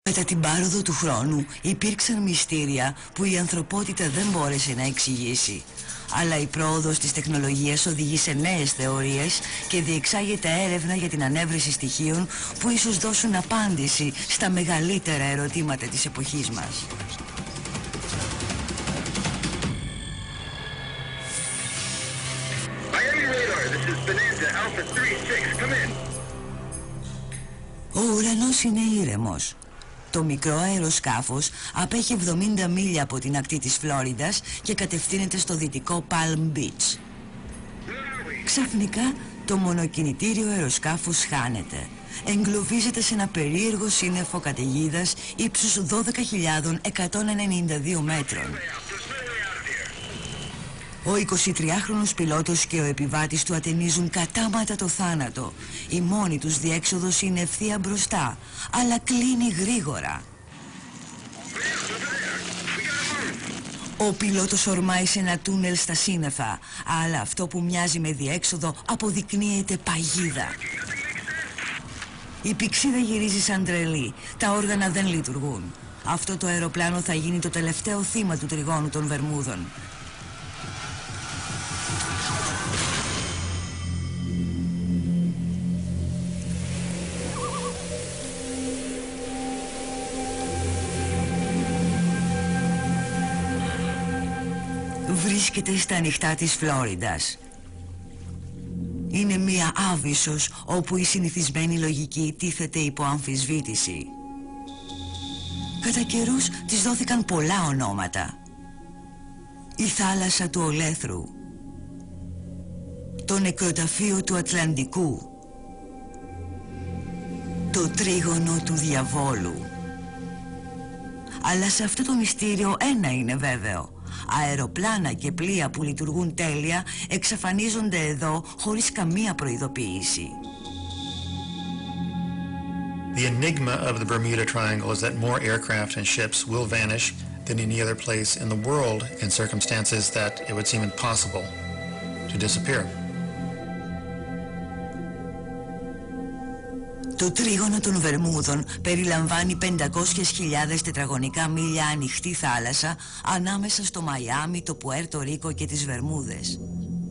Κατά την πάροδο του χρόνου υπήρξαν μυστήρια που η ανθρωπότητα δεν μπόρεσε να εξηγήσει. Αλλά η πρόοδος της τεχνολογίας οδηγεί σε νέες θεωρίες και διεξάγεται έρευνα για την ανέβρεση στοιχείων που ίσως δώσουν απάντηση στα μεγαλύτερα ερωτήματα της εποχής μας. Ο ουρανός είναι ήρεμος. Το μικρό αεροσκάφος απέχει 70 μίλια από την ακτή της Φλόριντας και κατευθύνεται στο δυτικό Palm Beach. Ξαφνικά το μονοκινητήριο αεροσκάφος χάνεται. Εγκλωβίζεται σε ένα περίεργο σύννεφο καταιγίδας ύψους 12.192 μέτρων. Ο 23χρονος πιλότος και ο επιβάτης του ατενίζουν κατάματα το θάνατο. Η μόνη τους διέξοδος είναι ευθεία μπροστά, αλλά κλείνει γρήγορα. Ο πιλότος ορμάει σε ένα τούνελ στα σύννεφα, αλλά αυτό που μοιάζει με διέξοδο αποδεικνύεται παγίδα. Η πηξίδα γυρίζει σαν τρελή, τα όργανα δεν λειτουργούν. Αυτό το αεροπλάνο θα γίνει το τελευταίο θύμα του τριγώνου των Βερμούδων. Βρίσκεται στα ανοιχτά της Φλόριντας. Είναι μία άβυσσος όπου η συνηθισμένη λογική τίθεται υπό αμφισβήτηση. Κατά καιρούς της δόθηκαν πολλά ονόματα. Η θάλασσα του Ολέθρου, το νεκροταφείο του Ατλαντικού, το τρίγωνο του διαβόλου. Αλλά σε αυτό το μυστήριο ένα είναι βέβαιο. Αεροπλάνα και πλοία που λειτουργούν τέλεια εξαφανίζονται εδώ χωρίς καμία προειδοποίηση. The enigma of the Bermuda Triangle is that more aircraft and ships will vanish than any other place in the world in circumstances that it would seem impossible to disappear. Το τρίγωνο των Βερμούδων περιλαμβάνει 500.000 τετραγωνικά μίλια ανοιχτή θάλασσα ανάμεσα στο Μαϊάμι, το Πουέρτο Ρίκο και τις Βερμούδες.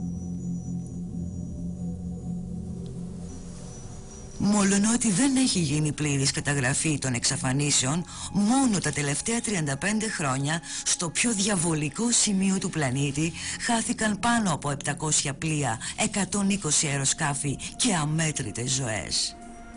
Μολονότι δεν έχει γίνει πλήρης καταγραφή των εξαφανίσεων, μόνο τα τελευταία 35 χρόνια στο πιο διαβολικό σημείο του πλανήτη χάθηκαν πάνω από 700 πλοία, 120 αεροσκάφη και αμέτρητες ζωές.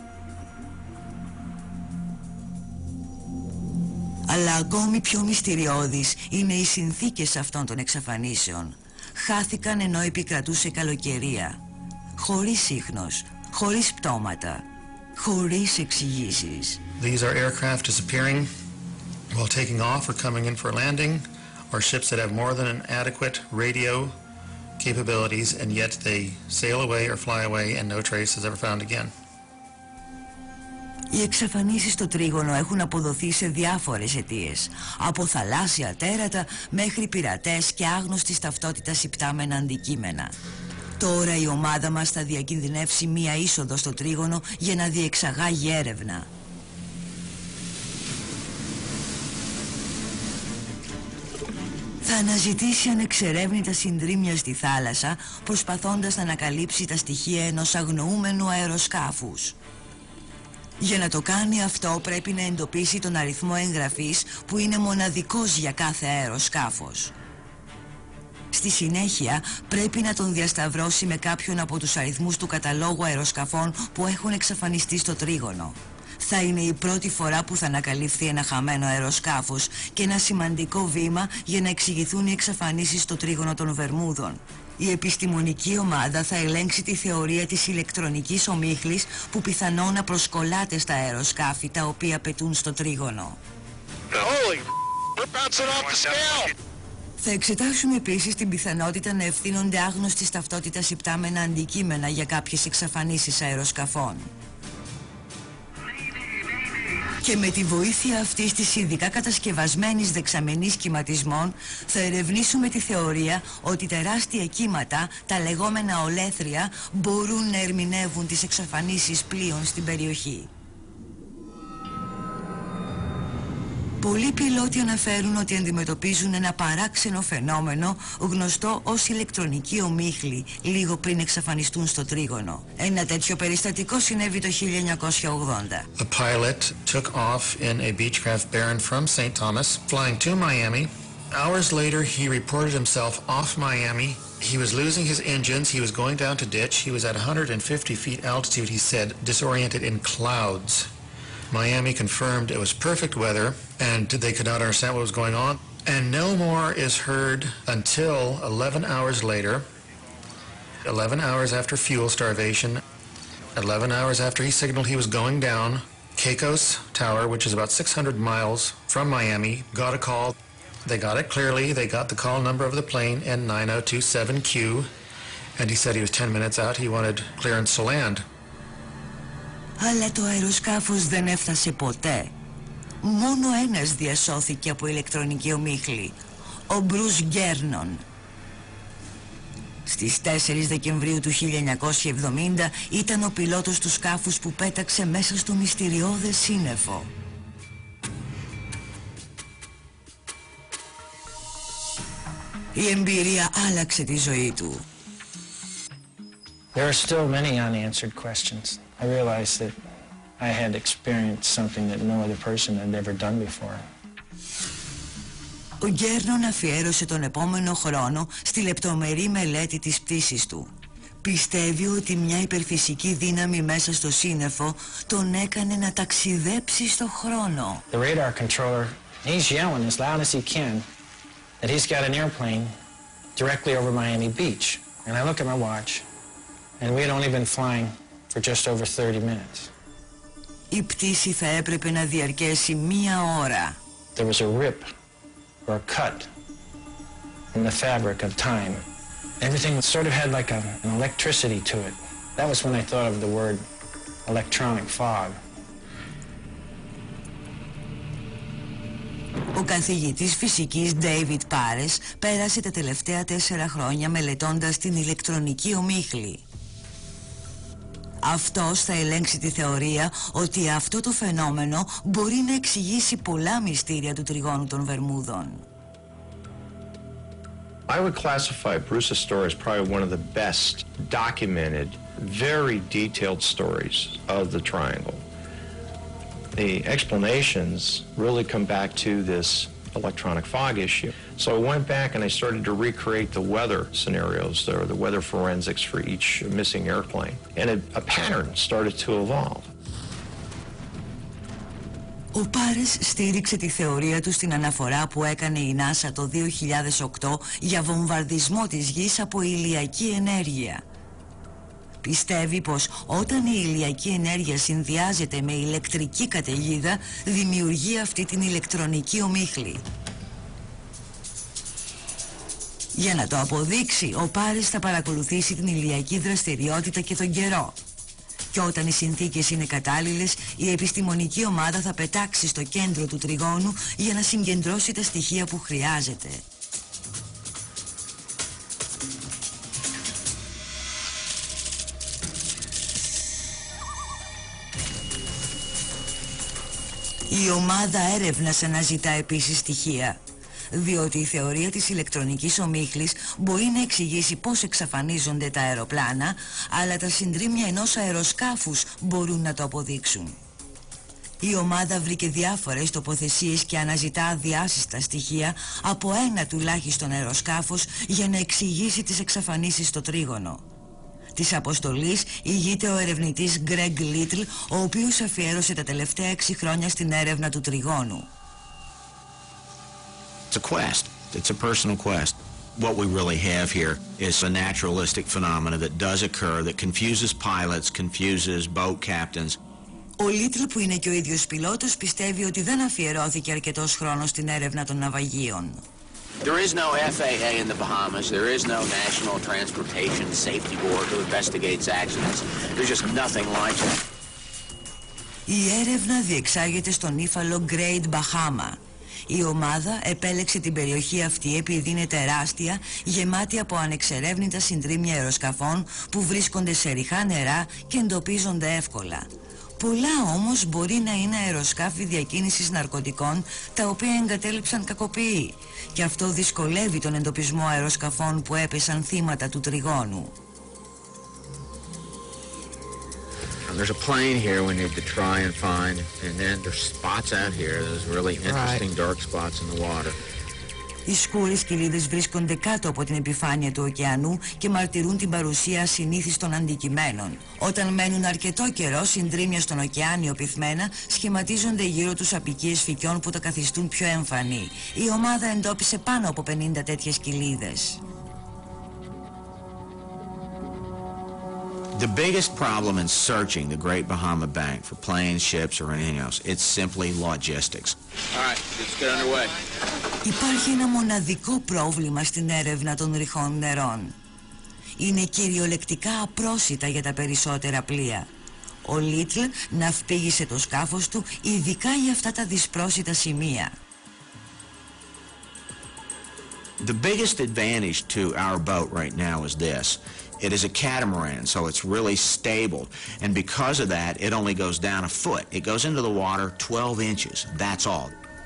Αλλά ακόμη πιο μυστηριώδεις είναι οι συνθήκες αυτών των εξαφανίσεων. Χάθηκαν ενώ επικρατούσε καλοκαιρία, χωρίς ίχνος, χωρίς πτώματα, χωρίς εξηγήσεις. These are aircraft disappearing while taking off or coming in for landing, or ships that have more than an adequate radio capabilities and yet they sail away or fly away and no trace is ever found again. Οι εξαφανίσεις στο τρίγωνο έχουν αποδοθεί σε διάφορες αιτίες, από θαλάσσια τέρατα μέχρι πειρατές και άγνωστης ταυτότητας υπτάμενα αντικείμενα. Τώρα η ομάδα μας θα διακινδυνεύσει μία είσοδο στο τρίγωνο για να διεξαγάγει έρευνα. Θα αναζητήσει ανεξερεύνητα συντρίμμια στη θάλασσα, προσπαθώντας να ανακαλύψει τα στοιχεία ενός αγνοούμενου αεροσκάφους. Για να το κάνει αυτό πρέπει να εντοπίσει τον αριθμό εγγραφής που είναι μοναδικός για κάθε αεροσκάφος. Στη συνέχεια πρέπει να τον διασταυρώσει με κάποιον από τους αριθμούς του καταλόγου αεροσκαφών που έχουν εξαφανιστεί στο τρίγωνο. Θα είναι η πρώτη φορά που θα ανακαλυφθεί ένα χαμένο αεροσκάφος και ένα σημαντικό βήμα για να εξηγηθούν οι εξαφανίσεις στο τρίγωνο των Βερμούδων. Η επιστημονική ομάδα θα ελέγξει τη θεωρία της ηλεκτρονικής ομίχλης που πιθανόν να προσκολάται στα αεροσκάφη τα οποία πετούν στο τρίγωνο. Θα εξετάσουμε επίσης την πιθανότητα να ευθύνονται άγνωστης ταυτότητας υπτάμενα αντικείμενα για κάποιες εξαφανίσεις αεροσκαφών. Και με τη βοήθεια αυτής της ειδικά κατασκευασμένης δεξαμενής κυματισμών θα ερευνήσουμε τη θεωρία ότι τεράστια κύματα, τα λεγόμενα ολέθρια, μπορούν να ερμηνεύουν τις εξαφανίσεις πλοίων στην περιοχή. Πολλοί πιλότοι αναφέρουν ότι αντιμετωπίζουν ένα παράξενο φαινόμενο γνωστό ως ηλεκτρονική ομίχλη λίγο πριν εξαφανιστούν στο τρίγωνο. Ένα τέτοιο περιστατικό συνέβη το 1980. A pilot took off in a Beechcraft Baron from St. Thomas, flying to Miami. Hours later, he reported himself off Miami. He was losing his engines. He was going down to ditch. He was at 150 feet altitude, he said, disoriented in clouds. Miami confirmed it was perfect weather and they could not understand what was going on. And no more is heard until 11 hours later, 11 hours after fuel starvation, 11 hours after he signaled he was going down. Caicos Tower, which is about 600 miles from Miami, got a call. They got it clearly. They got the call number of the plane, N9027Q, and he said he was 10 minutes out. He wanted clearance to land. Αλλά το αεροσκάφος δεν έφτασε ποτέ. Μόνο ένας διασώθηκε από ηλεκτρονική ομίχλη, ο Μπρους Γκέρνον. Στις 4 Δεκεμβρίου του 1970 ήταν ο πιλότος του σκάφους που πέταξε μέσα στο μυστηριώδες σύννεφο. Η εμπειρία άλλαξε τη ζωή του. There are still many unanswered questions. I realized that I had experienced something that no other person had ever done before. Ο Γκέρνον αφιέρωσε τον επόμενο χρόνο στη λεπτομερή μελέτη της πτήσης του. Πιστεύει ότι μια υπερφυσική δύναμη μέσα στο σύννεφο τον έκανε να ταξιδέψει στο χρόνο. The radar controller, he's yelling as loud as he can that he's got an airplane directly over Miami Beach. And I look at my watch and we had only been flying for just over 30 minutes. Η πτήση θα έπρεπε να διαρκέσει μία ώρα. There was a rip or a cut in the fabric of time. Everything sort of had like an electricity to it. That was when I thought of the word electronic fog. Ο καθηγητής φυσικής David Pares πέρασε τα τελευταία 4 χρόνια μελετώντας την ηλεκτρονική ομίχλη. Αυτός θα ελέγξει τη θεωρία ότι αυτό το φαινόμενο μπορεί να εξηγήσει πολλά μυστήρια του τριγώνου των Βερμούδων. I would classify Bruce's story as probably one of the best documented, very detailed stories of the triangle. The explanations really come back to this electronic fog issue. So I went back and I started to recreate the weather scenarios, the weather forensics for each missing airplane. And a pattern started to evolve. Ο Πάρες στήριξε τη θεωρία του στην αναφορά που έκανε η NASA το 2008 για βομβαρδισμό της γης από ηλιακή ενέργεια. Πιστεύει πως όταν η ηλιακή ενέργεια συνδυάζεται με ηλεκτρική καταιγίδα δημιουργεί αυτή την ηλεκτρονική ομίχλη. Για να το αποδείξει, ο Πάρες θα παρακολουθήσει την ηλιακή δραστηριότητα και τον καιρό. Και όταν οι συνθήκες είναι κατάλληλες, η επιστημονική ομάδα θα πετάξει στο κέντρο του τριγώνου για να συγκεντρώσει τα στοιχεία που χρειάζεται. Η ομάδα έρευνας αναζητά επίσης στοιχεία, διότι η θεωρία της ηλεκτρονικής ομίχλης μπορεί να εξηγήσει πώς εξαφανίζονται τα αεροπλάνα, αλλά τα συντρίμμια ενός αεροσκάφους μπορούν να το αποδείξουν. Η ομάδα βρήκε διάφορες τοποθεσίες και αναζητά αδιάσυστα στοιχεία από ένα τουλάχιστον αεροσκάφος για να εξηγήσει τις εξαφανίσεις στο τρίγωνο. Της αποστολής ηγείται ο ερευνητής Greg Little, ο οποίος αφιέρωσε τα τελευταία 6 χρόνια στην έρευνα του τριγώνου. It's a quest. It's a personal quest. What we really have here is a naturalistic phenomena that does occur that confuses pilots, confuses boat captains. Ο Little, που είναι και ο ίδιος πιλότος, πιστεύει ότι δεν αφιερώθηκε αρκετός χρόνος στην έρευνα των ναυαγίων. There is no FAA in the Bahamas. There is no National Transportation Safety Board who investigates accidents. There's just nothing like that. Η έρευνα διεξάγεται στον ύφαλο Great Bahama. Η ομάδα επέλεξε την περιοχή αυτή επειδή είναι τεράστια, γεμάτη από ανεξερεύνητα συντρίμμια αεροσκαφών που βρίσκονται σε ρηχά νερά και εντοπίζονται εύκολα. Πολλά όμως μπορεί να είναι αεροσκάφη διακίνησης ναρκωτικών τα οποία εγκατέλειψαν κακοποιοί και αυτό δυσκολεύει τον εντοπισμό αεροσκαφών που έπεσαν θύματα του τριγώνου. There's a plane here we need to try and find, and then there's spots out here, there's really interesting dark spots in the water. Οι σκούρες κοιλίδες βρίσκονται κάτω από την επιφάνεια του ωκεανού και μαρτυρούν την παρουσία ασυνήθιστων αντικειμένων. Όταν μένουν αρκετό καιρό συντρίμμια στον ωκεάνιο πυθμένα, σχηματίζονται γύρω τους απικίες φυκιών που τα καθιστούν πιο εμφανή. Η ομάδα εντόπισε πάνω από 50 τέτοιες κοιλίδες. The biggest problem in searching the Great Bahama Bank for planes, ships, or anything else, it's simply logistics. All right, let's get underway. Υπάρχει ένα μοναδικό πρόβλημα στην έρευνα των ρηχών νερών. Είναι κυριολεκτικά απρόσιτα για τα περισσότερα πλοία. Ο Λίτλ ναυπήγησε το σκάφος του ειδικά για αυτά τα δυσπρόσιτα σημεία. The biggest advantage to our boat right now is this. It is a catamaran, so it's really stable. And because of that, it only goes down a foot. It goes into the water 12 inches. That's all.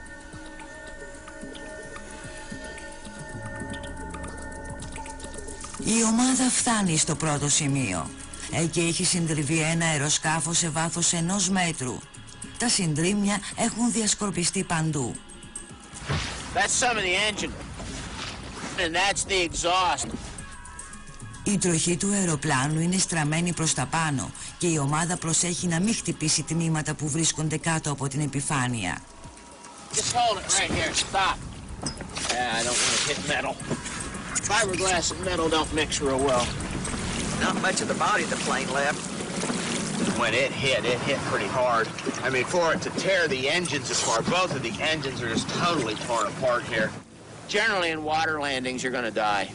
Η ομάδα φτάνει στο πρώτο σημείο. Εκεί έχει συντριβεί ένα αεροσκάφο σε βάθος 1 μέτρου. Τα συντρίμμια έχουν διασκορπιστεί παντού. That's some of the engine. And that's the exhaust. Η τροχή του αεροπλάνου είναι στραμμένη προς τα πάνω και η ομάδα προσέχει να μην χτυπήσει τμήματα που βρίσκονται κάτω από την επιφάνεια. Just hold it right here. Stop. Yeah, I don't want to hit metal. Fiberglass and metal don't mix real well. Not much of the body of the plane left. When it hit pretty hard. I mean, for it to tear the engines apart, both of the engines are just totally torn apart here. Generally, in water landings, you're going to die.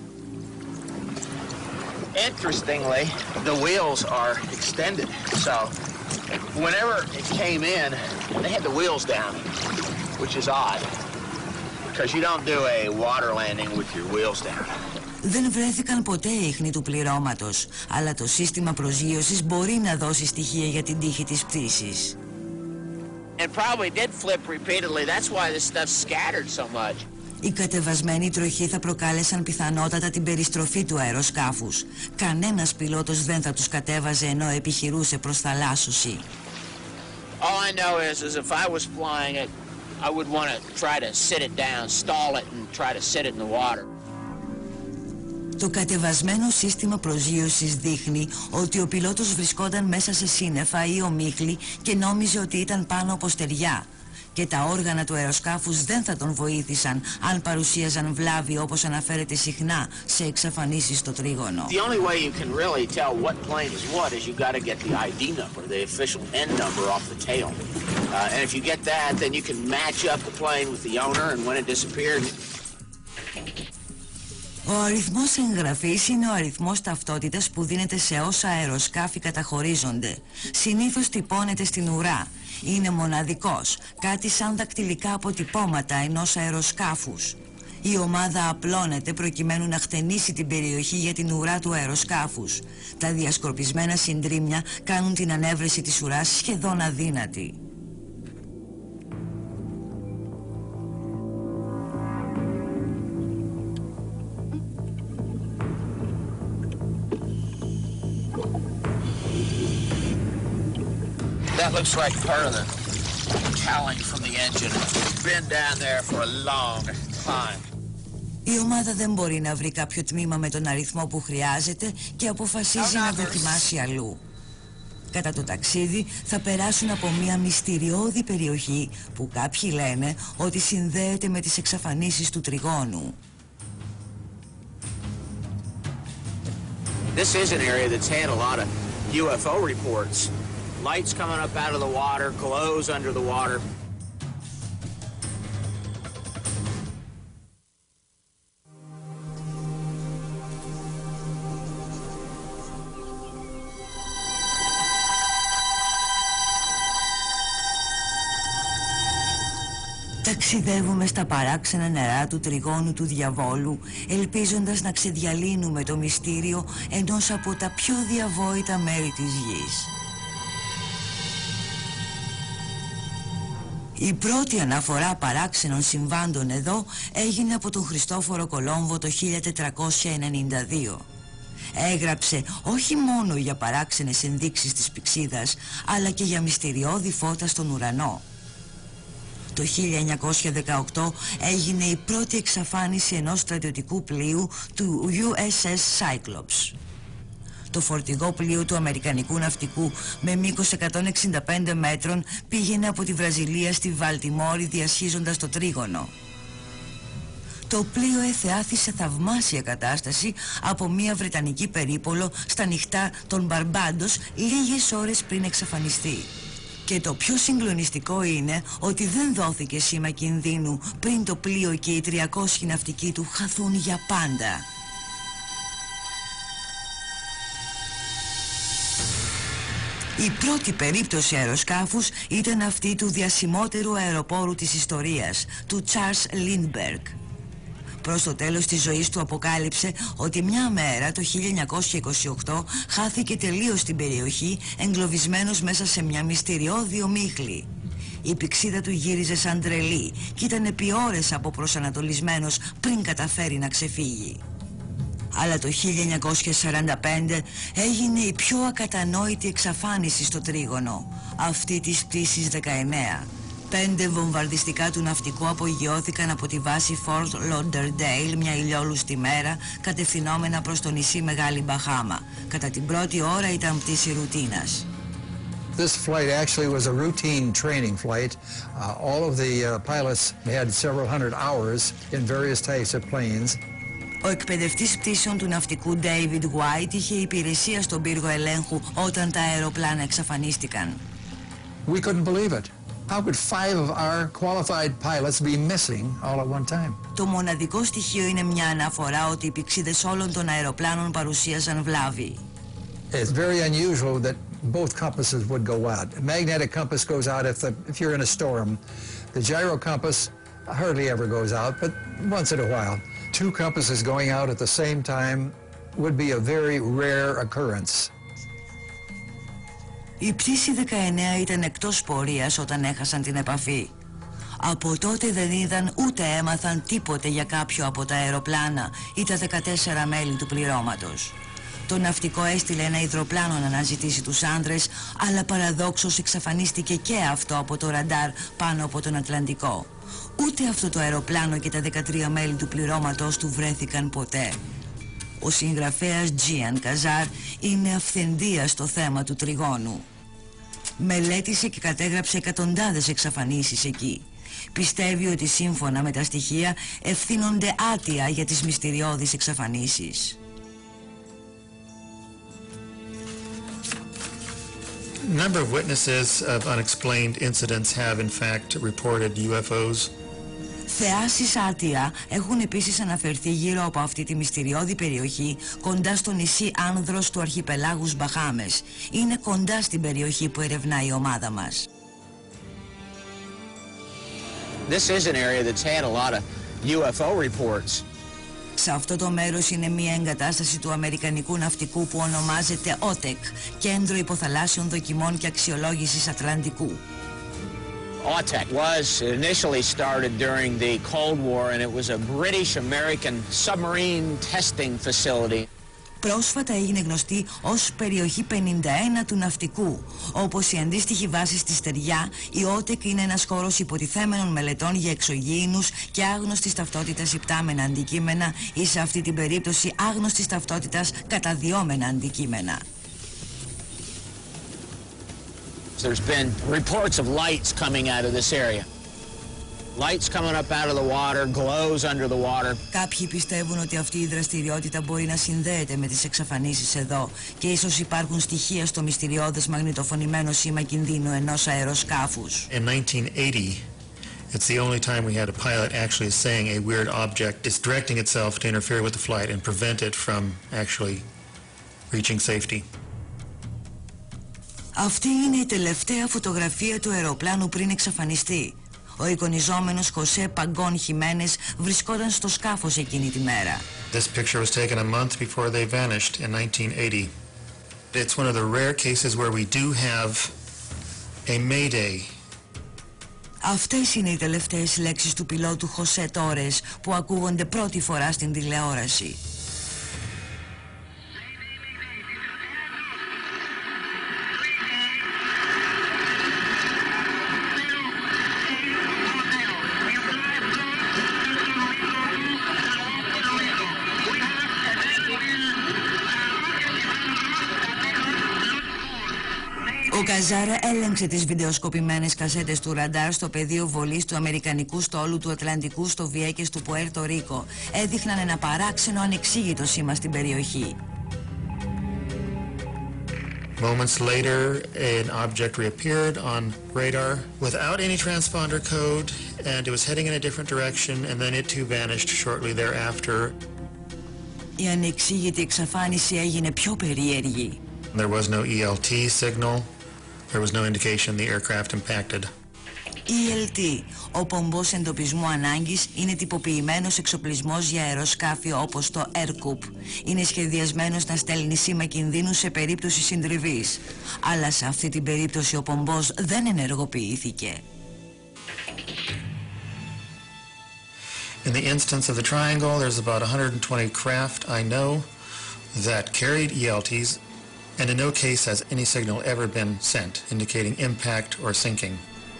Interestingly, the wheels are extended, so whenever it came in, they had the wheels down, which is odd, because you don't do a water landing with your wheels down. Δεν βρέθηκαν ποτέ ίχνη του πληρώματος, αλλά το σύστημα προσγείωσης μπορεί να δώσει στοιχεία για την τύχη της πτήσης. It probably did flip repeatedly, that's why this stuff's scattered so much. Οι κατεβασμένοι τροχοί θα προκάλεσαν πιθανότατα την περιστροφή του αεροσκάφους. Κανένας πιλότος δεν θα τους κατέβαζε ενώ επιχειρούσε προς θαλάσσωση. All I know is if I was flying it, I would want to try to sit it down, stall it and try to sit it in the water. Το κατεβασμένο σύστημα προσγείωσης δείχνει ότι ο πιλότος βρισκόταν μέσα σε σύννεφα ή ομίχλη και νόμιζε ότι ήταν πάνω από στεριά. Και τα όργανα του αεροσκάφους δεν θα τον βοήθησαν αν παρουσίαζαν βλάβη όπως αναφέρεται συχνά σε εξαφανίσεις στο τρίγωνο. The only way you can really tell what plane is what is you got to get the ID number, the official N number off the tail. And if you get that, then you can match up the plane with the owner and when it disappeared. Ο αριθμός εγγραφής είναι ο αριθμός ταυτότητας που δίνεται σε όσα αεροσκάφη καταχωρίζονται. Συνήθως τυπώνεται στην ουρά. Είναι μοναδικός, κάτι σαν δακτυλικά αποτυπώματα ενός αεροσκάφους. Η ομάδα απλώνεται προκειμένου να χτενίσει την περιοχή για την ουρά του αεροσκάφους. Τα διασκορπισμένα συντρίμμια κάνουν την ανέβρεση της ουράς σχεδόν αδύνατη. That looks like part of the cowling from the engine. It's been down there for a long time. Η ομάδα δεν μπορεί να βρει κάποιο τμήμα με τον αριθμό που χρειάζεται και αποφασίζει να δοκιμάσει αλλού. Κατά το ταξίδι θα περάσουν από μια μυστηριώδη περιοχή που κάποιοι λένε ότι συνδέεται με τις εξαφανίσεις του τριγώνου. This is an area that's had a lot of UFO reports. Lights coming up out of the water, glows under the water. Ταξιδεύουμε στα παράξενα νερά του τριγώνου του διαβόλου, ελπίζοντας να ξεδιαλύνουμε το μυστήριο ενός από τα πιο διαβόητα μέρη της γης. Η πρώτη αναφορά παράξενων συμβάντων εδώ έγινε από τον Χριστόφορο Κολόμβο το 1492. Έγραψε όχι μόνο για παράξενες ενδείξεις της Πυξίδας, αλλά και για μυστηριώδη φώτα στον ουρανό. Το 1918 έγινε η πρώτη εξαφάνιση ενός στρατιωτικού πλοίου του USS Cyclops. Το φορτηγό πλοίο του Αμερικανικού ναυτικού με μήκος 165 μέτρων πήγαινε από τη Βραζιλία στη Βαλτιμόρη διασχίζοντας το τρίγωνο. Το πλοίο εθεάθη σε θαυμάσια κατάσταση από μια βρετανική περίπολο στα νυχτά των Μπαρμπάντος λίγες ώρες πριν εξαφανιστεί. Και το πιο συγκλονιστικό είναι ότι δεν δόθηκε σήμα κινδύνου πριν το πλοίο και οι 300 ναυτικοί του χαθούν για πάντα. Η πρώτη περίπτωση αεροσκάφους ήταν αυτή του διασημότερου αεροπόρου της ιστορίας, του Charles Lindbergh. Προς το τέλος της ζωής του αποκάλυψε ότι μια μέρα το 1928 χάθηκε τελείως στην περιοχή, εγκλωβισμένος μέσα σε μια μυστηριώδη ομίχλη. Η πυξίδα του γύριζε σαν τρελή και ήταν επί ώρες αποπροσανατολισμένος πριν καταφέρει να ξεφύγει. Αλλά το 1945 έγινε η πιο ακατανόητη εξαφάνιση στο τρίγωνο, αυτή της πτήσης 19. 5 βομβαρδιστικά του ναυτικού απογειώθηκαν από τη βάση Fort Lauderdale μια ηλιόλουστη μέρα, κατευθυνόμενα προς το νησί Μεγάλη Μπαχάμα. Κατά την πρώτη ώρα ήταν πτήση ρουτίνας. This flight actually was a routine training flight. All of the pilots had several hundred hours in various types of planes. Ο εκπαιδευτής πτήσεων του ναυτικού David White είχε υπηρεσία στον πύργο ελέγχου όταν τα αεροπλάνα εξαφανίστηκαν. We couldn't believe it. How could 5 of our qualified pilots be missing all at one time? Το μοναδικό στοιχείο είναι μια αναφορά ότι οι πυξίδες όλων των αεροπλάνων παρουσίαζαν βλάβη. It's very unusual that both compasses would go out. The magnetic compass goes out if you're in a storm. The gyro compass hardly ever goes out, but once in a while. 2 compasses going out at the same time would be a very rare occurrence. Η πτήση 19 ήταν εκτός πορείας όταν έχασαν την επαφή. Από τότε δεν είδαν ούτε έμαθαν τίποτε για κάποιο από τα αεροπλάνα ή τα 14 μέλη του πληρώματος. Το ναυτικό έστειλε ένα υδροπλάνο να αναζητήσει τους άντρες, αλλά παραδόξως εξαφανίστηκε και αυτό από το ραντάρ πάνω από τον Ατλαντικό. Ούτε αυτό το αεροπλάνο και τα 13 μέλη του πληρώματος του βρέθηκαν ποτέ. Ο συγγραφέας Gian Kazar είναι αυθεντίας στο θέμα του τριγώνου. Μελέτησε και κατέγραψε εκατοντάδες εξαφανίσεις εκεί. Πιστεύει ότι σύμφωνα με τα στοιχεία ευθύνονται άτια για τις μυστηριώδεις εξαφανίσεις. A number of witnesses of unexplained incidents have in fact reported UFOs. Θεάσεις άτια έχουν επίσης αναφερθεί γύρω από αυτή τη μυστηριώδη περιοχή κοντά στο νησί Άνδρος του αρχιπελάγους Μπαχάμες. Είναι κοντά στην περιοχή που ερευνά η ομάδα μας. This is an area that's had a lot of UFO reports. Σε αυτό το μέρος είναι μια εγκατάσταση του Αμερικανικού ναυτικού που ονομάζεται OTEC, Κέντρο Υποθαλάσσιων Δοκιμών και Αξιολόγησης Ατλαντικού. OTEC initially started during the Cold War and it was a British-American submarine testing facility. Πρόσφατα έγινε γνωστή ως περιοχή 51 του ναυτικού. Όπως η αντίστοιχη βάση στη Στεριά, η OTEC είναι ένας χώρος υποτιθέμενων μελετών για εξωγήινους και άγνωστης ταυτότητας υπτάμενα αντικείμενα ή σε αυτή την περίπτωση άγνωστης ταυτότητας καταδιώμενα αντικείμενα. There's been reports of lights coming out of this area. Lights coming up out of the water, glows under the water. Κάποιοι πιστεύουν ότι αυτή η δραστηριότητα μπορεί να συνδέεται με τις εξαφανίσεις εδώ και ίσως υπάρχουν στοιχεία στο μυστηριώδες μαγνητοφωνημένο σήμα κινδύνου ενός αεροσκάφους. In 1980, it's the only time we had a pilot actually saying a weird object is directing itself to interfere with the flight and prevent it from actually reaching safety. Αυτή είναι η τελευταία φωτογραφία του αεροπλάνου πριν εξαφανιστεί. Ο εικονιζόμενος Χωσέ Παγκόν Χιμένες βρισκόταν στο σκάφος εκείνη τη μέρα. This picture was taken a month before they vanished in 1980. It's one of the rare cases where we do have a mayday. Αυτές είναι οι τελευταίες λέξεις του πιλότου Χωσέ Τόρες που ακούγονται πρώτη φορά στην τηλεόραση. Ο Καζάρα έλεγξε τις βιντεοσκοπημένες κασέτες του ραντάρ στο πεδίο βολής του αμερικανικού στόλου του Ατλαντικού στο Βιέκες του Πουέρτο Ρίκο. Έδειχναν ένα παράξενο ανεξήγητο σήμα στην περιοχή. Moments later, an object reappeared on radar without any transponder code, and it was heading in a different direction, and then it too vanished shortly thereafter. Η ανεξήγητη εξαφάνιση έγινε πιο περίεργη. There was no ELT signal. There was no indication the aircraft impacted. ELT, ο πομπός εντοπισμού ανάγκης, είναι τυποποιημένος εξοπλισμός για αεροσκάφη όπως το Aircoup. Είναι σχεδιασμένος να στέλνει σήμα κινδύνου σε περίπτωση συντριβής. Αλλά σε αυτή την περίπτωση ο πομπός δεν ενεργοποιήθηκε. In the instance of the Triangle, there's about 120 craft I know that carried ELTs, and in no case has any signal ever been sent indicating impact or sinking.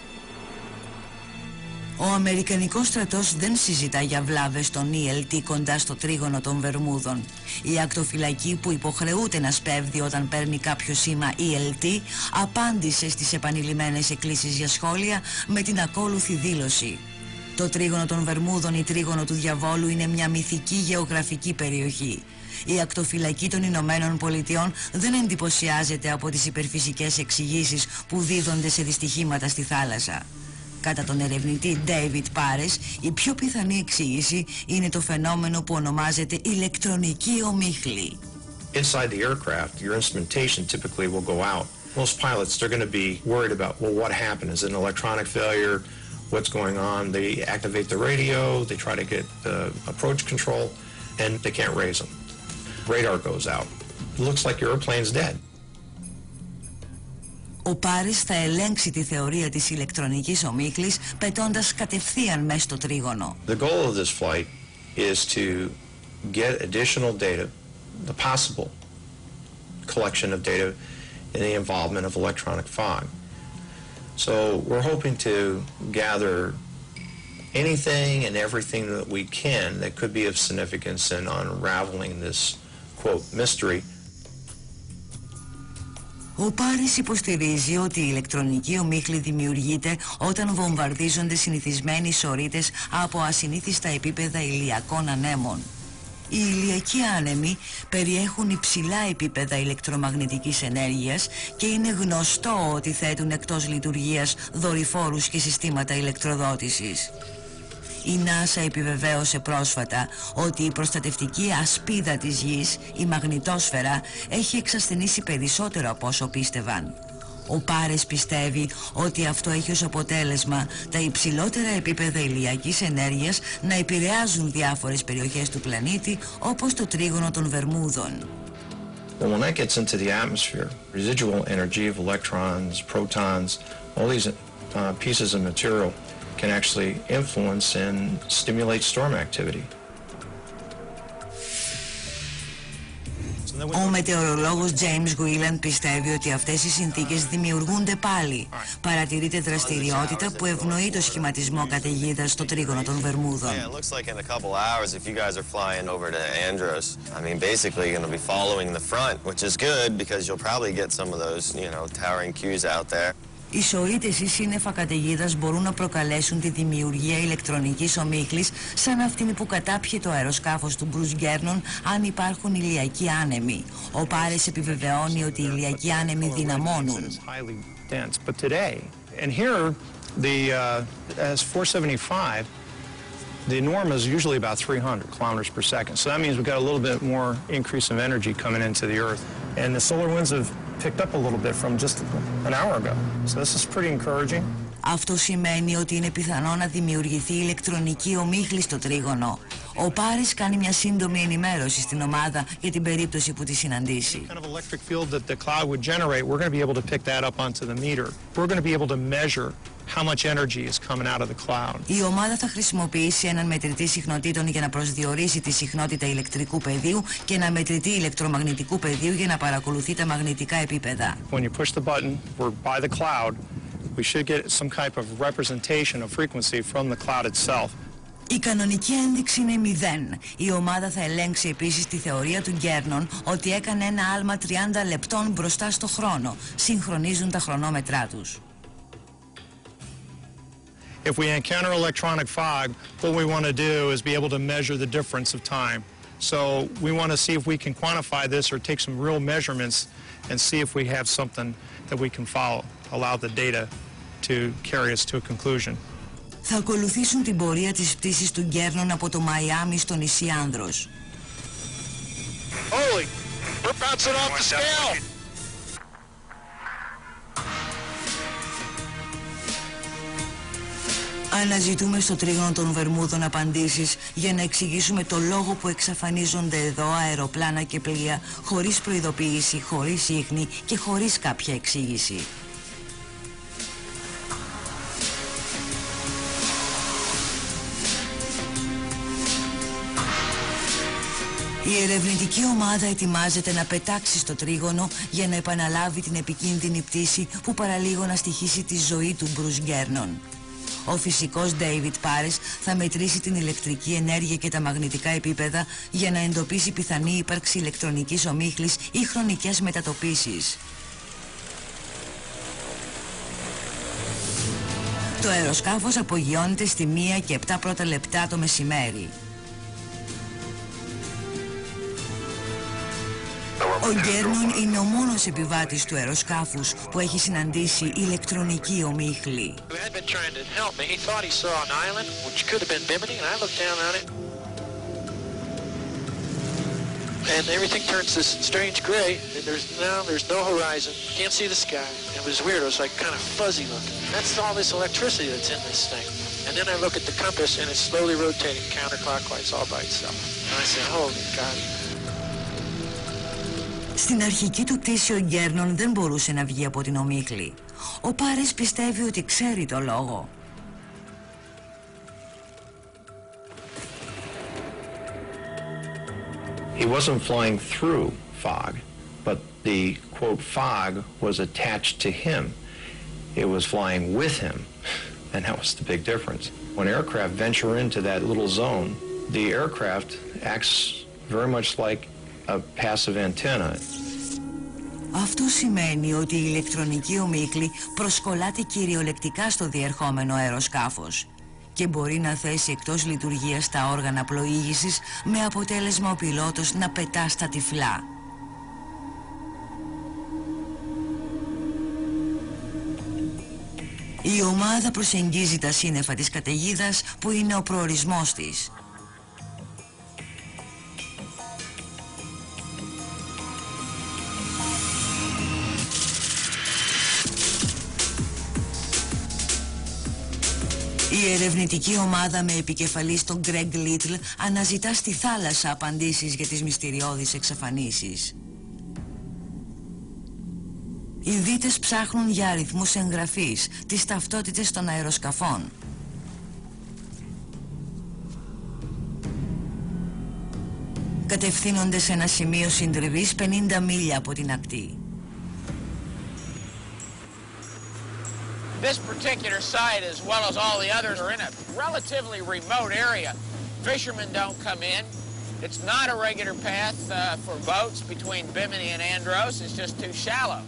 Ο Αμερικανικός στρατός δεν συζητά για βλάβες στον ELT κοντά στο τρίγωνο των Βερμούδων. Η ακτοφυλακή που υποχρεούται να σπέβδει όταν παίρνει κάποιο σήμα ELT απάντησε στις επανειλημμένες εκκλήσεις για σχόλια με την ακόλουθη δήλωση. Το τρίγωνο των Βερμούδων ή τρίγωνο του Διαβόλου είναι μια μυθική γεωγραφική περιοχή. Η ακτοφυλακή των Ηνωμένων Πολιτειών δεν εντυπωσιάζεται από τις υπερφυσικές εξηγήσεις που δίδονται σε δυστυχήματα στη θάλασσα. Κατά τον ερευνητή David Pares, η πιο πιθανή εξήγηση είναι το φαινόμενο που ονομάζεται ηλεκτρονική ομίχλη. Inside the aircraft, your instrumentation typically will go out. Most pilots, they're going to be worried about, well, what happened? Is it an electronic failure? What's going on? They activate the radio, they try to get approach control, and they can't raise them. Radar goes out. It looks like your airplane's dead. Ο Πάρης θα ελέγξει τη θεωρία της ηλεκτρονικής ομίχλης πετώντας κατευθείαν μέσα στο τρίγωνο. The goal of this flight is to get additional data, the possible collection of data in the involvement of electronic fog. So we're hoping to gather anything and everything that we can that could be of significance in unraveling this, quote, mystery. Ο Πάρης υποστηρίζει ότι η ηλεκτρονική ομίχλη δημιουργείται όταν βομβαρδίζονται συνηθισμένοι σωρίτες από ασυνήθιστα επίπεδα ηλιακών ανέμων. Οι ηλιακοί άνεμοι περιέχουν υψηλά επίπεδα ηλεκτρομαγνητικής ενέργειας και είναι γνωστό ότι θέτουν εκτός λειτουργίας δορυφόρους και συστήματα ηλεκτροδότησης. Η NASA επιβεβαίωσε πρόσφατα ότι η προστατευτική ασπίδα της Γης, η μαγνητόσφαιρα, έχει εξασθενήσει περισσότερο από όσο πίστευαν. Ο Πάρες πιστεύει ότι αυτό έχει ως αποτέλεσμα τα υψηλότερα επίπεδα ηλιακής ενέργειας να επηρεάζουν διάφορες περιοχές του πλανήτη όπως το τρίγωνο των Βερμούδων. Well, when that gets into the atmosphere, residual energy of electrons, protons, all these pieces of material can actually influence and stimulate storm activity. Ο μετεωρολόγος James Whelan πιστεύει ότι αυτές οι συνθήκες δημιουργούνται πάλι. Παρατηρείται δραστηριότητα που ευνοεί το σχηματισμό καταιγίδας στο τρίγωνο των Βερμούδων. Οι σωρίτες ή σύννεφα καταιγίδας μπορούν να προκαλέσουν τη δημιουργία ηλεκτρονικής ομίχλης σαν αυτήν που κατάπιε το αεροσκάφος του Bruce Gernon αν υπάρχουν ηλιακοί άνεμοι. Ο Πάρες επιβεβαιώνει ότι οι ηλιακοί άνεμοι δυναμώνουν. The norm is usually about 300 kilometers per second. So that means we've got a little bit more increase of energy coming into the Earth. And the solar winds have picked up a little bit from just an hour ago. So this is pretty encouraging. Αυτό σημαίνει ότι είναι πιθανό να δημιουργηθεί ηλεκτρονική ομίχλη στο τρίγωνο. Ο Πάρης κάνει μια σύντομη ενημέρωση στην ομάδα για την περίπτωση που τη συναντήσει. The kind of electric field that the cloud would generate, we're going to be able to pick that up onto the meter. We're going to be able to measure how much energy is coming out of the cloud. Η ομάδα θα χρησιμοποιήσει έναν μετρητή συχνοτήτων για να προσδιορίσει τη συχνότητα ηλεκτρικού πεδίου και ένα μετρητή ηλεκτρομαγνητικού πεδίου για να παρακολουθεί τα μαγνητικά επίπεδα. When you push the button, we're by the cloud. We should get some type of representation of frequency from the cloud itself. Η κανονική ένδειξη είναι 0. Η ομάδα θα ελέγξει επίσης τη θεωρία του Γκέρνον ότι έκανε ένα άλμα 30 λεπτών μπροστά στο χρόνο. Συγχρονίζουν τα χρονόμετρά τους. If we encounter electronic fog, what we want to do is be able to measure the difference of time. So we want to see if we can quantify this or take some real measurements and see if we have something that we can follow, allow the data to carry us to a conclusion. Θα ακολουθήσουν την πορεία της πτήσης του Γκέρνον από το Μαϊάμι στο νησί Άνδρος. Holy, we're bouncing off the scale. Αναζητούμε στο τρίγωνο των Βερμούδων απαντήσεις για να εξηγήσουμε το λόγο που εξαφανίζονται εδώ αεροπλάνα και πλοία χωρίς προειδοποίηση, χωρίς ίχνη και χωρίς κάποια εξήγηση. Η ερευνητική ομάδα ετοιμάζεται να πετάξει στο τρίγωνο για να επαναλάβει την επικίνδυνη πτήση που παραλίγο να στοιχήσει τη ζωή του Μπρους Γκέρνον. Ο φυσικός David Paris θα μετρήσει την ηλεκτρική ενέργεια και τα μαγνητικά επίπεδα για να εντοπίσει πιθανή ύπαρξη ηλεκτρονικής ομίχλης ή χρονικές μετατοπίσεις. Το αεροσκάφος απογειώνεται στη 1 και 7 πρώτα λεπτά το μεσημέρι. Ο Γκέρνον είναι ο μόνος επιβάτης του αεροσκάφους που έχει συναντήσει ηλεκτρονική ομίχλη. And everything turns this strange gray, and there's no horizon. Can't see the sky. It was weird. It was like kind of fuzzy looking. That's all this electricity that's in this thing. And then I look at the compass, and it's slowly rotating counterclockwise all by itself. And I said, holy God. Στην αρχική του πτήση ο Γκέρνον δεν μπορούσε να βγει από την ομίχλη. Ο Πάρης πιστεύει ότι ξέρει το λόγο. He wasn't flying through fog, but the, quote, fog was attached to him. It was flying with him, and that was the big difference. When aircraft venture into that little zone, the aircraft acts very much like a passive antenna. Αυτό σημαίνει ότι η ηλεκτρονική ομίχλη προσκολάται κυριολεκτικά στο διερχόμενο αεροσκάφος και μπορεί να θέσει εκτός λειτουργίας τα όργανα πλοήγησης με αποτέλεσμα ο πιλότος να πετά στα τυφλά. Η ομάδα προσεγγίζει τα σύννεφα της καταιγίδας που είναι ο προορισμός της. Η ερευνητική ομάδα με επικεφαλής τον Greg Little αναζητά στη θάλασσα απαντήσεις για τις μυστηριώδεις εξαφανίσεις. Οι δίτες ψάχνουν για αριθμούς εγγραφής, τις ταυτότητες των αεροσκαφών. Κατευθύνονται σε ένα σημείο συντριβής 50 μίλια από την ακτή. This particular site, as well as all the others, are in a relatively remote area. Fishermen don't come in. It's not a regular path for boats between Bimini and Andros. It's just too shallow.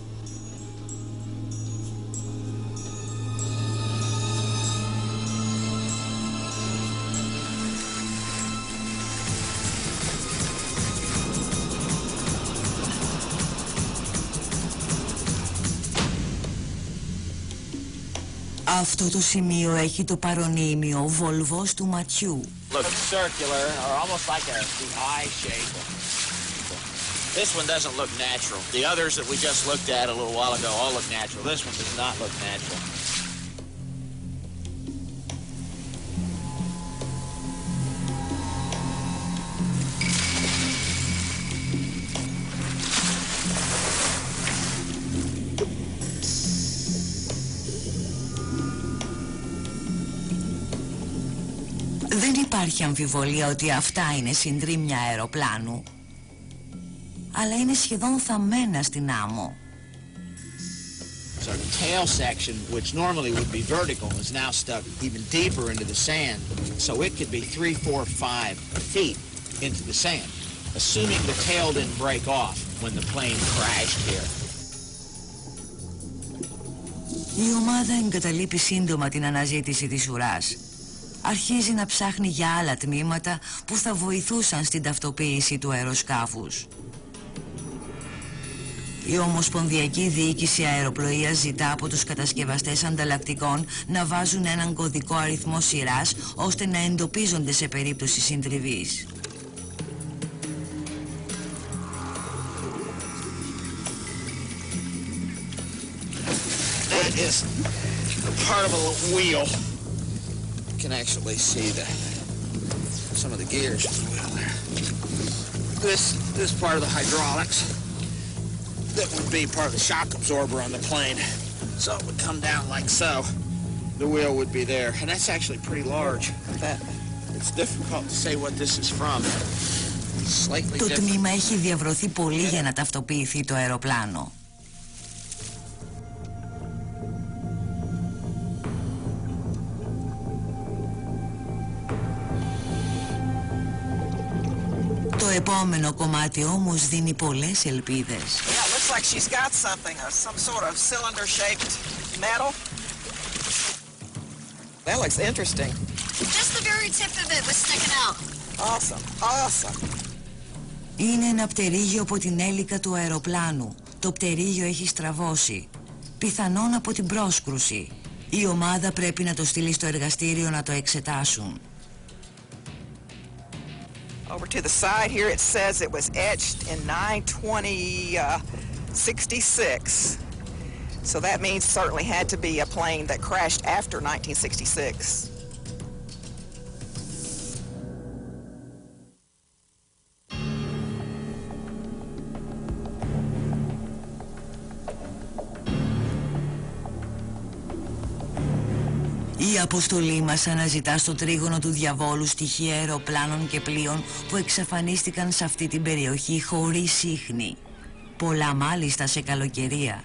Αυτό το σημείο έχει το παρονίμιο βολβός του ματιού. Look circular, or almost like the eye shape. This one doesn't look natural. The others that we just looked at a little while ago all look natural. This one does not look natural. Δεν υπάρχει αμφιβολία ότι αυτά είναι συντρίμμια αεροπλάνου, αλλά είναι σχεδόν θαμμένα στην άμμο. So the tail section, which normally would be vertical, is now stuck even deeper into the sand. So it could be 3, 4, 5 feet into the sand, assuming the tail didn't break off when the plane crashed here. Η ομάδα εγκαταλείπει σύντομα την αναζήτηση της ουράς. Αρχίζει να ψάχνει για άλλα τμήματα που θα βοηθούσαν στην ταυτοποίηση του αεροσκάφους. Η Ομοσπονδιακή Διοίκηση Αεροπλοείας ζητά από τους κατασκευαστές ανταλλακτικών να βάζουν έναν κωδικό αριθμό σειράς ώστε να εντοπίζονται σε περίπτωση συντριβής. That is a part of a wheel. You can actually see some of the gears of the wheel there. This part of the hydraulics. That would be part of the shock absorber on the plane. So it would come down like so. The wheel would be there. And that's actually pretty large. It's difficult to say what this is from. It's slightly different. Το τμήμα έχει διαβρωθεί πολύ για να ταυτοποιηθεί το αεροπλάνο. Το επόμενο κομμάτι όμως δίνει πολλές ελπίδες. Yeah, looks like she's got something, some sort of cylinder-shaped metal. That looks interesting. Just the very tip of it was sticking out. Awesome, awesome. Είναι ένα πτερίγιο από την έλικα του αεροπλάνου. Το πτερίγιο έχει στραβώσει. Πιθανόν από την πρόσκρουση. Η ομάδα πρέπει να το στείλει στο εργαστήριο να το εξετάσουν. Over to the side here it says it was etched in 9/20/66. So that means certainly had to be a plane that crashed after 1966. Η αποστολή μας αναζητά στο τρίγωνο του διαβόλου στοιχεία αεροπλάνων και πλοίων που εξαφανίστηκαν σε αυτή την περιοχή χωρίς ίχνη. Πολλά μάλιστα σε καλοκαιρία.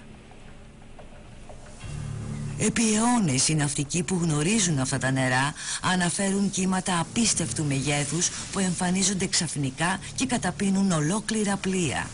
Επί αιώνες οι ναυτικοί που γνωρίζουν αυτά τα νερά αναφέρουν κύματα απίστευτου μεγέθους που εμφανίζονται ξαφνικά και καταπίνουν ολόκληρα πλοία.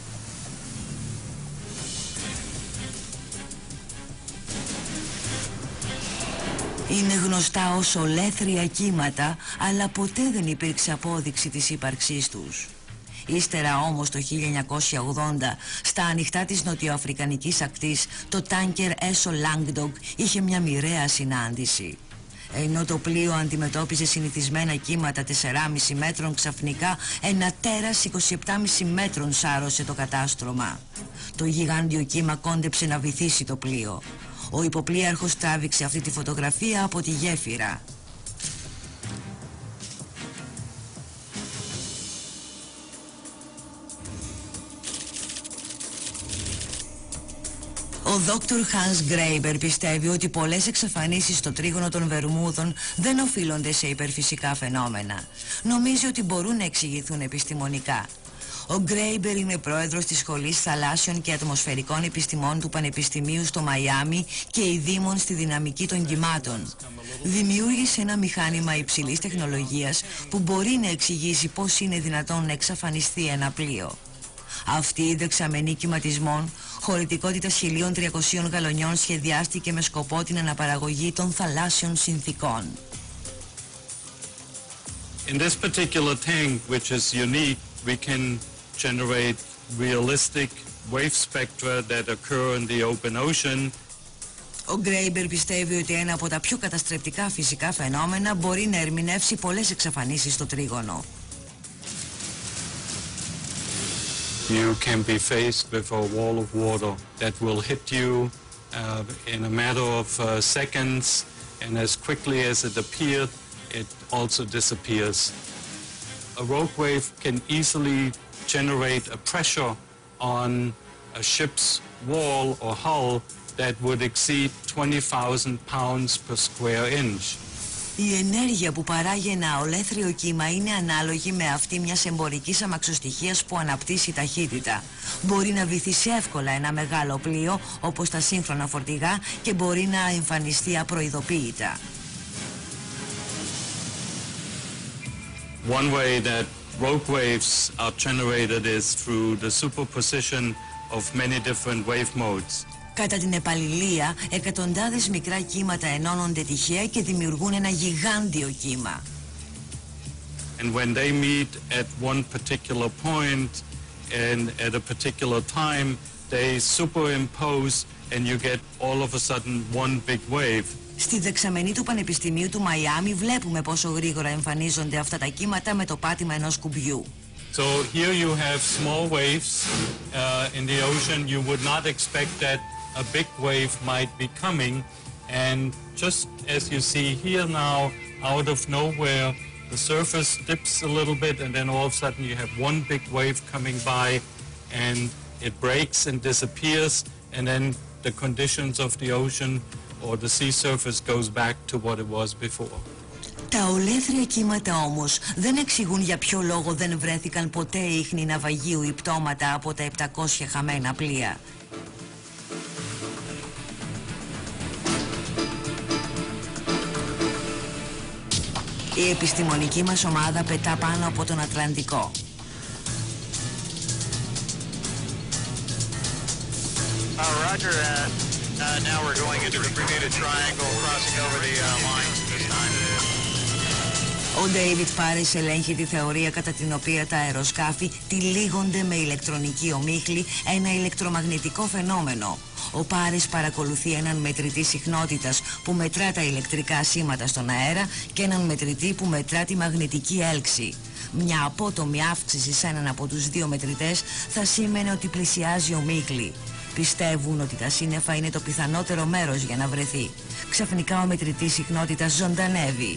Είναι γνωστά ως ολέθρια κύματα, αλλά ποτέ δεν υπήρξε απόδειξη της ύπαρξής τους. Ύστερα όμως το 1980, στα ανοιχτά της νοτιοαφρικανικής ακτής, το τάνκερ Έσο Languedoc είχε μια μοιραία συνάντηση. Ενώ το πλοίο αντιμετώπιζε συνηθισμένα κύματα 4,5 μέτρων, ξαφνικά ένα τέρας 27,5 μέτρων σάρωσε το κατάστρωμα. Το γιγάντιο κύμα κόντεψε να βυθίσει το πλοίο. Ο υποπλοίαρχος τράβηξε αυτή τη φωτογραφία από τη γέφυρα. Ο Dr. Hans Graeber πιστεύει ότι πολλές εξαφανίσεις στο τρίγωνο των Βερμούδων δεν οφείλονται σε υπερφυσικά φαινόμενα. Νομίζει ότι μπορούν να εξηγηθούν επιστημονικά. Ο Γκρέιμπερ είναι πρόεδρος της Σχολής Θαλάσσιων και Ατμοσφαιρικών Επιστημών του Πανεπιστημίου στο Μαϊάμι και ειδήμων στη δυναμική των κυμάτων. Δημιούργησε ένα μηχάνημα υψηλής τεχνολογίας που μπορεί να εξηγήσει πώς είναι δυνατόν να εξαφανιστεί ένα πλοίο. Αυτή η δεξαμενή κυματισμών, χωρητικότητας 1.300 γαλονιών, σχεδιάστηκε με σκοπό την αναπαραγωγή των θαλάσσιων συνθήκων. In this particular tank, which is unique, we can generate realistic wave spectra that occur in the open ocean. Ο Γκρέιμπερ πιστεύει ότι ένα από τα πιο καταστρεπτικά φυσικά φαινόμενα μπορεί να ερμηνεύσει πολλές εξαφανίσεις στο τρίγωνο. You can be faced with a wall of water that will hit you in a matter of seconds, and as quickly as it appeared, it also disappears. A rogue wave can easily generate a pressure on a ship's wall or hull that would exceed 20,000 pounds per square inch. Η ενέργεια που παράγει ένα ολέθριο κύμα είναι ανάλογη με αυτή μιας εμπορικής αμαξοστοιχείας που αναπτύσσει ταχύτητα. Μπορεί να βυθίσει εύκολα ένα μεγάλο πλοίο όπως τα σύγχρονα φορτηγά και μπορεί να εμφανιστεί απροειδοποίητα. One way that rogue waves are generated is through the superposition of many different wave modes. Κατά την επαλληλία, εκατοντάδες μικρά κύματα ενώνονται τυχαία και δημιουργούν ένα γιγάντιο κύμα. And when they meet at one particular point and at a particular time, they superimpose and you get all of a sudden one big wave. Στη δεξαμενή του Πανεπιστημίου του Μαϊάμι βλέπουμε πόσο γρήγορα εμφανίζονται αυτά τα κύματα με το πάτημα ενός κουμπιού. So here you have small waves in the ocean. You would not expect that a big wave might be coming, and just as you see here now, out of nowhere, the surface dips a little bit, and then all of a sudden you have one big wave coming by, and it breaks and disappears, and then the conditions of the ocean or the sea surface goes back to what it was before. Τα ολέθρια κύματα όμως δεν εξηγούν για ποιο λόγο δεν βρέθηκαν ποτέ ίχνη ναυαγίου ή πτώματα από τα 700 χαμένα πλοία. Η επιστημονική μας ομάδα πετά πάνω από τον Ατλαντικό. Roger that. Now we're going into the Bermuda Triangle, crossing over the line this time. Ο Ντέιβιτ Πάρες ελέγχει τη θεωρία κατά την οποία τα αεροσκάφη τυλίγονται με ηλεκτρονική ομίχλη, ένα ηλεκτρομαγνητικό φαινόμενο. Ο Πάρες παρακολουθεί έναν μετρητή συχνότητας που μετρά τα ηλεκτρικά σήματα στον αέρα και έναν μετρητή που μετρά τη μαγνητική έλξη. Μια απότομη αύξηση σε έναν από τους δύο μετρητές θα σήμαινε ότι πλησιάζει ομίχλη. Πιστεύουν ότι τα σύννεφα είναι το πιθανότερο μέρος για να βρεθεί. Ξαφνικά ο μετρητής συχνότητας ζωντανεύει.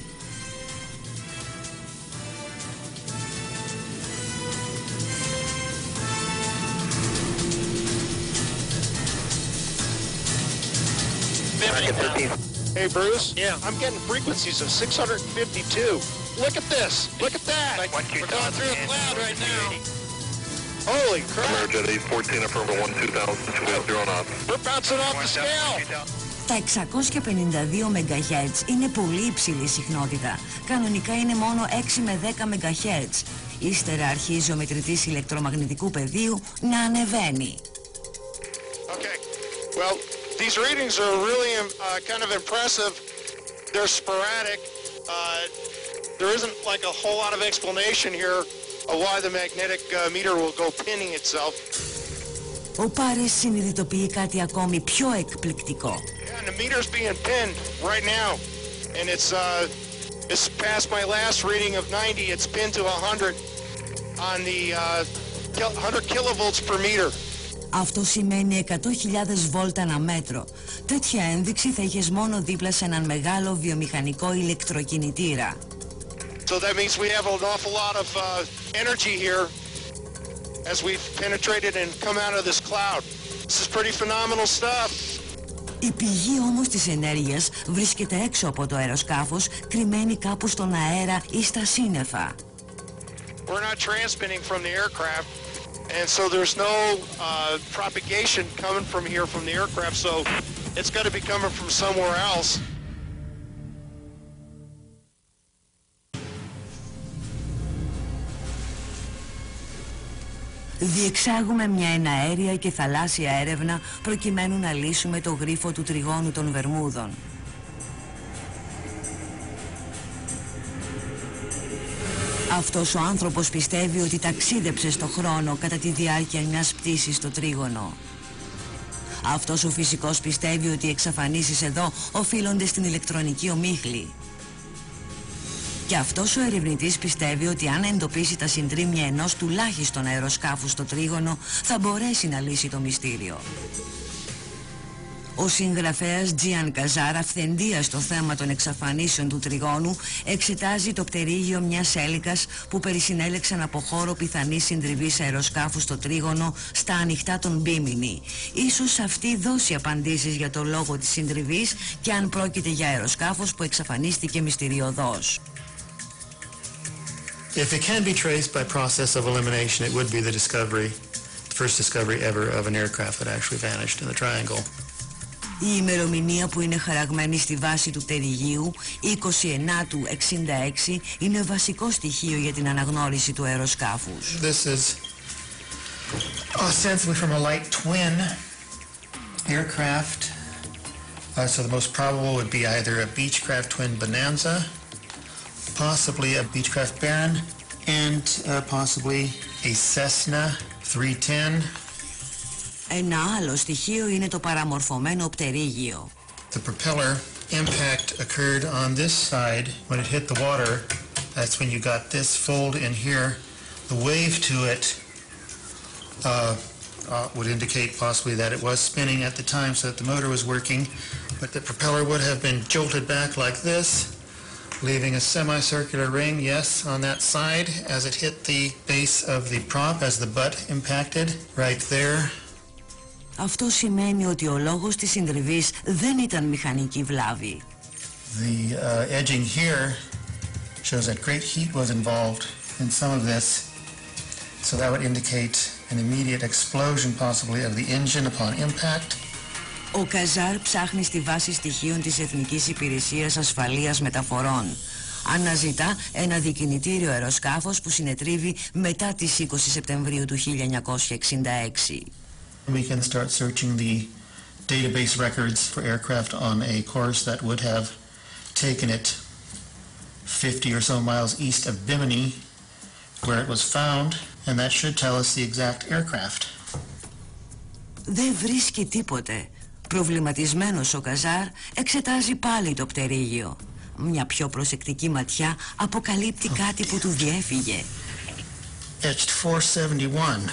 Hey, Bruce? Yeah. I'm getting frequencies of 652. Look at this. Look at that. We're going through a cloud right now. Holy crap. Amerijet 814, affirmative 12000, 280 knots. We're bouncing off the scale. Τα 652 MHz είναι πολύ υψηλή συχνότητα. Κανονικά είναι μόνο 6 με 10 MHz. Ύστερα αρχίζει ο μετρητής ηλεκτρομαγνητικού πεδίου να ανεβαίνει. Okay. Well, these readings are really kind of impressive. They're sporadic. There isn't like a whole lot of explanation here of why the magnetic meter will go pinning itself. Ο Πάρες συνειδητοποιεί κάτι ακόμη πιο εκπληκτικό. And the meter's being pinned right now. And it's past my last reading of 90. It's pinned to 100 on the 100 kilovolts per meter. Αυτό σημαίνει 100.000 βόλτα ανά μέτρο. Τέτοια ένδειξη θα είχες μόνο δίπλα σε έναν μεγάλο βιομηχανικό ηλεκτροκινητήρα. So that means we have an awful lot of energy here as we've penetrated and come out of this cloud. This is pretty phenomenal stuff. Η πηγή όμως της ενέργειας βρίσκεται έξω από το αεροσκάφος, κρυμμένη κάπου στον αέρα ή στα σύννεφα. We're not transmitting from the aircraft, and so there's no propagation coming from here from the aircraft, so it's got to be coming from somewhere else. Διεξάγουμε μια εναέρια και θαλάσσια έρευνα προκειμένου να λύσουμε το γρίφο του τριγώνου των Βερμούδων. Αυτός ο άνθρωπος πιστεύει ότι ταξίδεψε στο χρόνο κατά τη διάρκεια μιας πτήσης στο τρίγωνο. Αυτός ο φυσικός πιστεύει ότι οι εξαφανίσεις εδώ οφείλονται στην ηλεκτρονική ομίχλη. Και αυτός ο ερευνητής πιστεύει ότι αν εντοπίσει τα συντρίμμια ενός τουλάχιστον αεροσκάφου στο τρίγωνο θα μπορέσει να λύσει το μυστήριο. Ο συγγραφέας Τζιάν Καζάρ, αυθεντίας στο θέμα των εξαφανίσεων του τριγώνου, εξετάζει το πτερίγιο μιας έλικας που περισυνέλεξαν από χώρο πιθανής συντριβής αεροσκάφου στο τρίγωνο στα ανοιχτά των Μπίμινι. Ίσως αυτή δώσει απαντήσεις για το λόγο της συντριβής και αν πρόκειται για αεροσκάφος που εξαφανίστηκε μυστηριωδώς. If it can be traced by process of elimination, it would be the first discovery ever of an aircraft that actually vanished in the triangle. Η ημερομηνία που είναι χαραγμένη στη βάση του πτερυγίου, 29 του 66, είναι βασικό στοιχείο για την αναγνώριση του αεροσκάφους. This is ostensibly from a light twin aircraft. So the most probable would be either a Beechcraft twin Bonanza, possibly a Beechcraft Baron, and possibly a Cessna 310. Ένα άλλο στοιχείο είναι το παραμορφωμένο πτερίγιο. The propeller impact occurred on this side. When it hit the water, that's when you got this fold in here. The wave to it would indicate possibly that it was spinning at the time so that the motor was working, but the propeller would have been jolted back like this, leaving a semicircular ring, yes, on that side as it hit the base of the prop, as the butt impacted right there. Αυτό σημαίνει ότι ο λόγος της συντριβής δεν ήταν μηχανική βλάβη. The edging here shows that great heat was involved in some of this, so that would indicate an immediate explosion possibly of the engine upon impact. Ο Καζάρ ψάχνει στη βάση στοιχείων της Εθνικής Υπηρεσίας Ασφαλείας Μεταφορών. Αναζητά ένα δικινητήριο αεροσκάφος που συνετρίβει μετά τις 20 Σεπτεμβρίου του 1966. We can start searching the database records for aircraft on a course that would have taken it 50 or so miles east of Bimini, where it was found, and that should tell us the exact aircraft. Δεν βρίσκει τίποτε. Προβληματισμένος ο Καζάρ εξετάζει πάλι το πτερίγιο. Μια πιο προσεκτική ματιά αποκαλύπτει κάτι που του διέφυγε. Etched 471.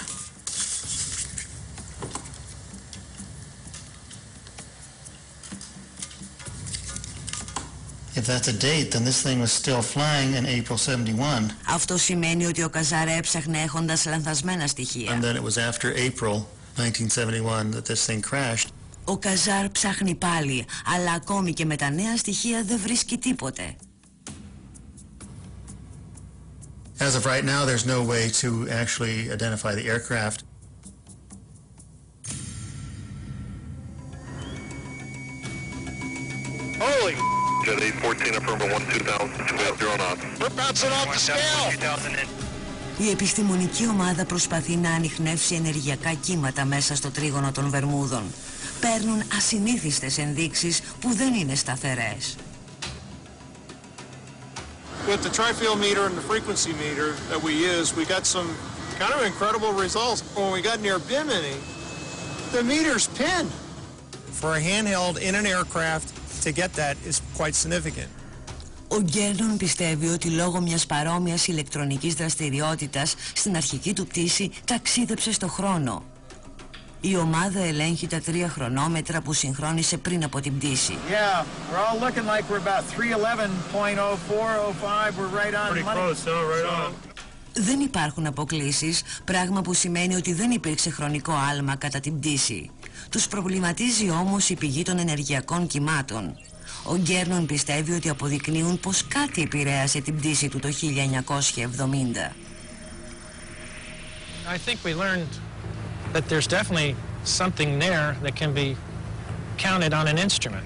If that's a date, then this thing was still flying in April 71. Αυτό σημαίνει ότι ο Καζάρ έψαχνε έχοντας λανθασμένα στοιχεία. And then it was after April 1971 that this thing crashed. Ο Καζάρ ψάχνει πάλι, αλλά ακόμη και με τα νέα στοιχεία δεν βρίσκει τίποτε. As of right now, there's no way to actually identify the aircraft. Holy Jet 814, affirmative 12000, knots. We're bouncing off the scale. Η επιστημονική ομάδα προσπαθεί να ανιχνεύσει ενεργειακά κύματα μέσα στο τρίγωνο των Βερμούδων. Παίρνουν ασυνήθιστες ενδείξεις που δεν είναι σταθερές. With the tri-field meter and the frequency meter that we use, we got some kind of incredible results. When we got near Bimini, the meter's pinned. For a handheld in an aircraft, to get that is quite significant. Ο Γκέρνον πιστεύει ότι λόγω μιας παρόμοιας ηλεκτρονικής δραστηριότητας στην αρχική του πτήση ταξίδεψε στο χρόνο. Η ομάδα ελέγχει τα 3 χρονόμετρα που συγχρόνισε πριν από την πτήση. Yeah, we're all looking like we're about 311.0405. We're right on. Pretty close, right on. Δεν υπάρχουν αποκλίσεις, πράγμα που σημαίνει ότι δεν υπήρξε χρονικό άλμα κατά την πτήση. Τους προβληματίζει όμως η πηγή των ενεργειακών κυμάτων. Ο Γκέρνον πιστεύει ότι αποδεικνύουν πως κάτι επηρέασε την πτήση του το 1970. I think we learned that there's definitely something there that can be counted on an instrument.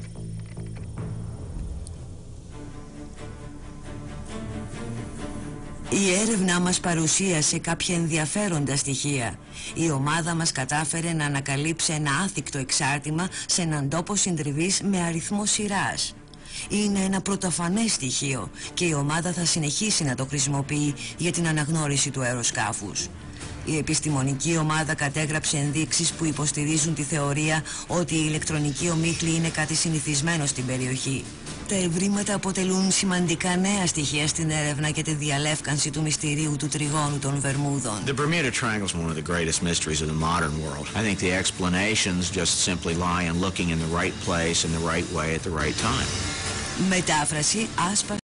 Η έρευνά μας παρουσίασε κάποια ενδιαφέροντα στοιχεία. Η ομάδα μας κατάφερε να ανακαλύψει ένα άθικτο εξάρτημα σε έναν τόπο συντριβής με αριθμό σειράς. Είναι ένα πρωτοφανές στοιχείο και η ομάδα θα συνεχίσει να το χρησιμοποιεί για την αναγνώριση του αεροσκάφους. Η επιστημονική ομάδα κατέγραψε ενδείξεις που υποστηρίζουν τη θεωρία ότι η ηλεκτρονική ομίχλη είναι κάτι συνηθισμένο στην περιοχή. Τα ευρήματα αποτελούν σημαντικά νέα στοιχεία στην έρευνα και τη διαλεύκανση του μυστηρίου του τριγώνου των Βερμούδων. The Bermuda Triangle is one of the greatest mysteries of the modern world. I think the explanations just simply lie in looking in the right place in the right way at the right time. Μετάφραση Άσπα